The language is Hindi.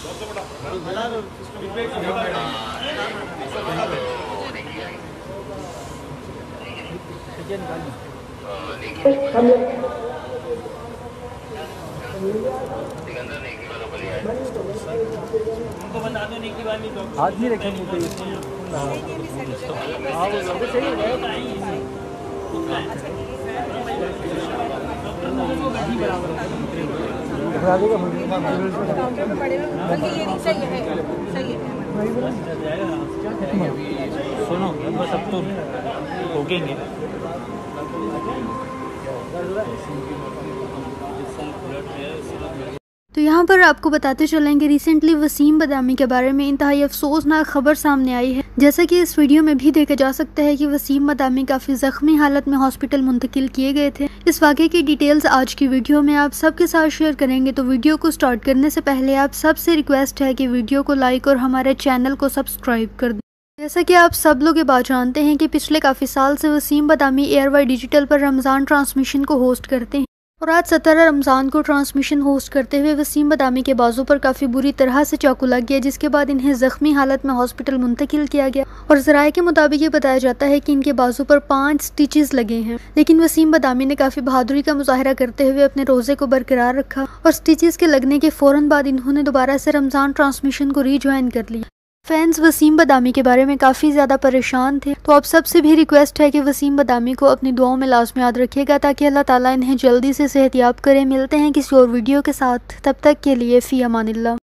हाथ नहीं रखेंगे तो सुनो बस अब तो भोगेंगे। तो यहाँ पर आपको बताते चलेंगे रिसेंटली वसीम बदामी के बारे में इंतहाई अफसोसनाक खबर सामने आई है। जैसा कि इस वीडियो में भी देखा जा सकता है कि वसीम बदामी काफ़ी ज़ख्मी हालत में हॉस्पिटल मुंतकिल किए गए थे। इस वाक़े की डिटेल्स आज की वीडियो में आप सबके साथ शेयर करेंगे। तो वीडियो को स्टार्ट करने से पहले आप सबसे रिक्वेस्ट है कि वीडियो को लाइक और हमारे चैनल को सब्सक्राइब कर दें। जैसा कि आप सब लोग ये बात जानते हैं कि पिछले काफ़ी साल से वसीम बदामी एयरवाई डिजिटल पर रमज़ान ट्रांसमिशन को होस्ट करते हैं और आज 17 रमज़ान को ट्रांसमिशन होस्ट करते हुए वसीम बदामी के बाजू पर काफ़ी बुरी तरह से चाकू लग गया, जिसके बाद इन्हें ज़ख्मी हालत में हॉस्पिटल मुंतकिल किया गया। और ज़राए के मुताबिक ये बताया जाता है कि इनके बाजू पर 5 स्टिचेस लगे हैं, लेकिन वसीम बदामी ने काफ़ी बहादुरी का मुजाहरा करते हुए अपने रोज़े को बरकरार रखा और स्टिचेस के लगने के फ़ौरन बाद इन्होंने दोबारा से रमज़ान ट्रांसमिशन को रीज्वाइन कर लिया। फैंस वसीम बदामी के बारे में काफ़ी ज़्यादा परेशान थे, तो आप सबसे भी रिक्वेस्ट है कि वसीम बदामी को अपनी दुआओं में लाज़मी याद रखिएगा ताकि अल्लाह ताला इन्हें जल्दी से सेहतयाब करे। मिलते हैं किसी और वीडियो के साथ, तब तक के लिए फ़ी अमानिल्लाह।